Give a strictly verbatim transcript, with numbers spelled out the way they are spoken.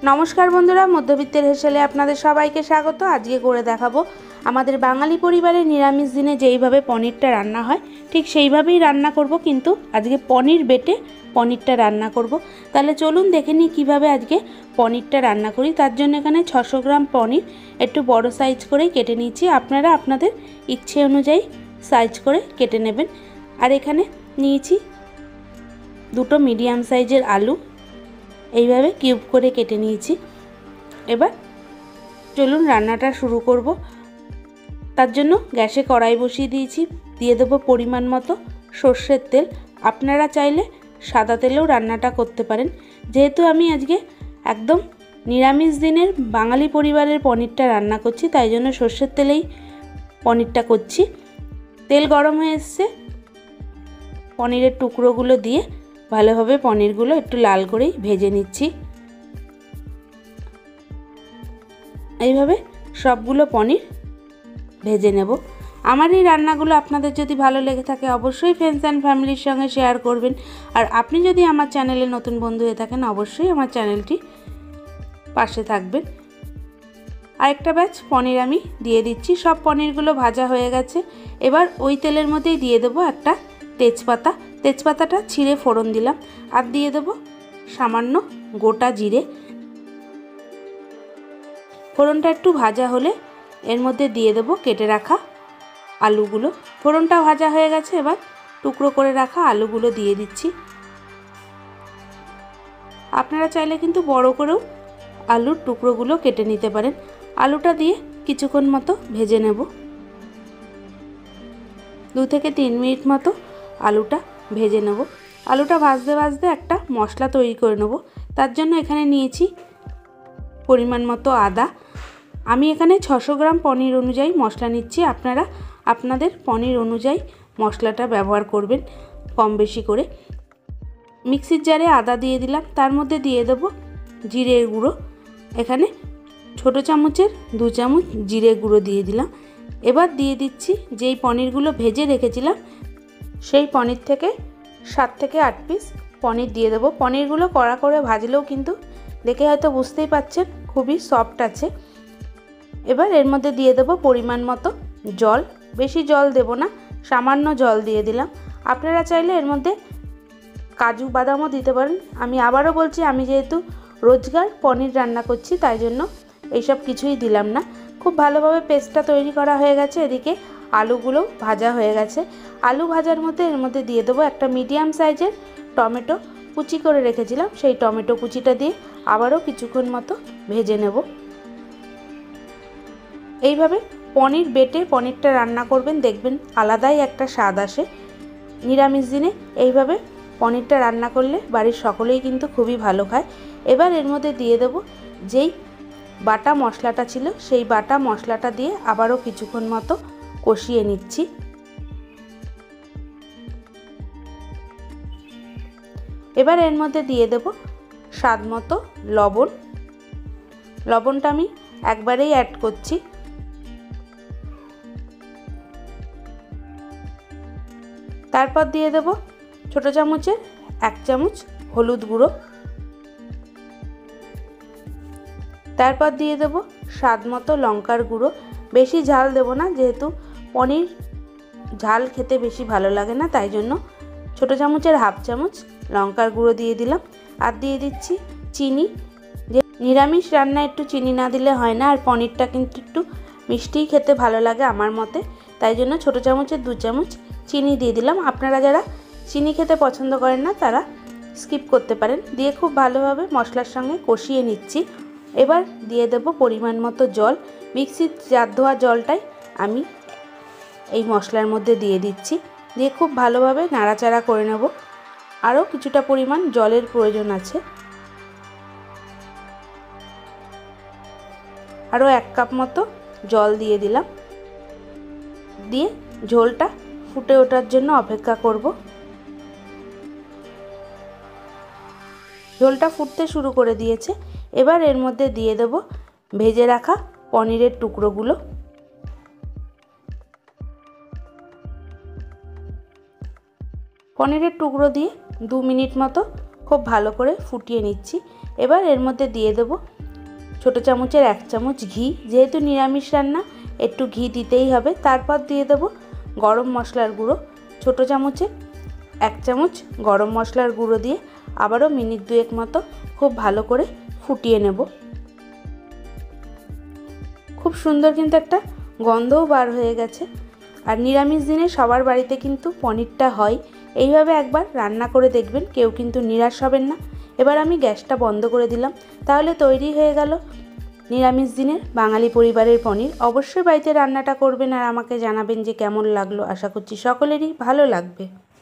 नमस्कार बंधुरा मध्यबित्तेर हेसेले आपनादेर सबाइके स्वागत। आजके करे देखाबो आमादेर बांगाली परिवारे निरामिष दिने जेइभाबे पनिरटा रान्ना हय ठीक सेइभाबेई रान्ना करब, किन्तु आजके पनिर बेटे पनिरटा रान्ना करब। ताहले चलुन देखे निई किभाबे आजके पनिरटा रान्ना करी। तार जोन्नो एखाने छशो ग्राम पनिर एकटु बड़ो साइज करेई केटे निয়েছি। आपनारा आपनादेर इच्छे अनुयायी साइज करे केटे नेबेन। आर एखाने निয়েছি दुटो मिडियाम साइजेर आलू এইভাবে কিউব করে কেটে নিয়েছি। এবার চলুন রান্নাটা শুরু করব। তার জন্য গ্যাসে কড়াই বসিয়ে দিয়েছি, দিয়ে দেব পরিমাণ মতো সরষের তেল। আপনারা চাইলে সাদা তেলেও রান্নাটা করতে পারেন। যেহেতু আমি আজকে একদম নিরামিষ দিনের বাঙালি পরিবারের পনিরটা রান্না করছি, তাই জন্য সরষের তেলেই পনিরটা করছি। তেল গরম হয়ে এসেছে, পনিরের টুকরোগুলো দিয়ে ভালোভাবে পনিরগুলো একটু লাল করেই ভেজে নিচ্ছি। এইভাবে সবগুলো পনির ভেজে নেব। আমার এই রান্নাগুলো আপনাদের যদি ভালো লেগে থাকে অবশ্যই ফ্রেন্ডস অ্যান্ড ফ্যামিলির সঙ্গে শেয়ার করবেন। আর আপনি যদি আমার চ্যানেলে নতুন বন্ধু হয়ে থাকেন অবশ্যই আমার চ্যানেলটি পাশে থাকবেন। আরেকটা ব্যাচ পনির আমি দিয়ে দিচ্ছি। সব পনিরগুলো ভাজা হয়ে গেছে। এবার ওই তেলের মধ্যেই দিয়ে দেবো একটা তেজপাতা। তেজপাতাটা ছিঁড়ে ফোড়ন দিলাম। আর দিয়ে দেব সামান্য গোটা জিরে। ফোড়নটা একটু ভাজা হলে এর মধ্যে দিয়ে দেব কেটে রাখা আলুগুলো। ফোড়নটা ভাজা হয়ে গেছে, এবার টুকরো করে রাখা আলুগুলো দিয়ে দিচ্ছি। আপনারা চাইলে কিন্তু বড় করেও আলুর টুকরোগুলো কেটে নিতে পারেন। আলুটা দিয়ে কিছুক্ষণ মতো ভেজে নেব। দু থেকে তিন মিনিট মতো আলুটা ভেজে নেব। আলুটা ভাজতে ভাজতে একটা মশলা তৈরি করে নেব। তার জন্য এখানে নিয়েছি পরিমাণ মতো আদা। আমি এখানে ছশো গ্রাম পনির অনুযায়ী মশলা নিচ্ছি। আপনারা আপনাদের পনির অনুযায়ী মশলাটা ব্যবহার করবেন কম বেশি করে। মিক্সির জারে আদা দিয়ে দিলাম, তার মধ্যে দিয়ে দেব জিরের গুঁড়ো। এখানে ছোটো চামচের দু চামচ জিরে গুঁড়ো দিয়ে দিলাম। এবার দিয়ে দিচ্ছি যেই পনিরগুলো ভেজে রেখেছিলাম সেই পনির থেকে সাত থেকে আট পিস পনির দিয়ে দেবো। পনিরগুলো কড়া করে ভাজলেও কিন্তু দেখে হয়তো বুঝতেই পাচ্ছেন খুবই সফট আছে। এবার এর মধ্যে দিয়ে দেবো পরিমাণ মতো জল। বেশি জল দেব না, সামান্য জল দিয়ে দিলাম। আপনারা চাইলে এর মধ্যে কাজু বাদামও দিতে পারেন। আমি আবারও বলছি, আমি যেহেতু রোজগার পনির রান্না করছি তাই জন্য এইসব কিছুই দিলাম না। খুব ভালোভাবে পেস্টটা তৈরি করা হয়ে গেছে। এদিকে আলুগুলো ভাজা হয়ে গেছে। আলু ভাজার মধ্যে এর মধ্যে দিয়ে দেবো একটা মিডিয়াম সাইজের টমেটো কুচি করে রেখেছিলাম। সেই টমেটো কুচিটা দিয়ে আবারও কিছুক্ষণ মতো ভেজে নেব। এইভাবে পনির বেটে পনিরটা রান্না করবেন, দেখবেন আলাদাই একটা স্বাদ আসে। নিরামিষ দিনে এইভাবে পনিরটা রান্না করলে বাড়ির সকলেই কিন্তু খুবই ভালো খায়। এবার এর মধ্যে দিয়ে দেবো যেই বাটা মশলাটা ছিল সেই বাটা মশলাটা দিয়ে আবারও কিছুক্ষণ মতো কষিয়ে নিচ্ছি। এবার এর মধ্যে দিয়ে দেব স্বাদ মতো লবণ। লবণটা আমি একবারেই অ্যাড করছি। তারপর দিয়ে দেব ছোটো চামচের এক চামচ হলুদ গুঁড়ো। তারপর দিয়ে দেব স্বাদ মতো লঙ্কার গুঁড়ো। বেশি ঝাল দেব না, যেহেতু পনির ঝাল খেতে বেশি ভালো লাগে না, তাই জন্য ছোটো চামচের হাফ চামচ লঙ্কার গুঁড়ো দিয়ে দিলাম। আর দিয়ে দিচ্ছি চিনি। যে নিরামিষ রান্না একটু চিনি না দিলে হয় না। আর পনিরটা কিন্তু একটু মিষ্টিই খেতে ভালো লাগে আমার মতে, তাই জন্য ছোটো চামচের দু চামচ চিনি দিয়ে দিলাম। আপনারা যারা চিনি খেতে পছন্দ করেন না তারা স্কিপ করতে পারেন। দিয়ে খুব ভালোভাবে মশলার সঙ্গে কষিয়ে নিচ্ছি। এবার দিয়ে দেব পরিমাণ মতো জল। মিক্সির জার ধোয়া জলটাই আমি এই মশলার মধ্যে দিয়ে দিচ্ছি। দিয়ে খুব ভালোভাবে নাড়াচাড়া করে নেব। আরও কিছুটা পরিমাণ জলের প্রয়োজন আছে। আরও এক কাপ মতো জল দিয়ে দিলাম। দিয়ে ঝোলটা ফুটে ওঠার জন্য অপেক্ষা করব। ঝোলটা ফুটতে শুরু করে দিয়েছে। এবার এর মধ্যে দিয়ে দেব ভেজে রাখা পনিরের টুকরোগুলো। পনিরের টুকরো দিয়ে দু মিনিট মতো খুব ভালো করে ফুটিয়ে নিচ্ছি। এবার এর মধ্যে দিয়ে দেব ছোটো চামচের এক চামচ ঘি, যেহেতু নিরামিষ রান্না একটু ঘি দিতেই হবে। তারপর দিয়ে দেবো গরম মশলার গুঁড়ো, ছোটো চামচে এক চামচ গরম মশলার গুঁড়ো দিয়ে আবারও মিনিট দুয়েক মতো খুব ভালো করে ফুটিয়ে নেব। খুব সুন্দর কিন্তু একটা গন্ধও বার হয়ে গেছে। আর নিরামিষ দিনে সবার বাড়িতে কিন্তু পনিরটা হয়। এইভাবে একবার রান্না করে দেখবেন, কেউ কিন্তু নিরাশ হবেন না। এবার আমি গ্যাসটা বন্ধ করে দিলাম। তাহলে তৈরি হয়ে গেল নিরামিষ দিনের বাঙালি পরিবারের পনির। অবশ্যই বাড়িতে রান্নাটা করবেন আর আমাকে জানাবেন যে কেমন লাগলো। আশা করছি সকলেরই ভালো লাগবে।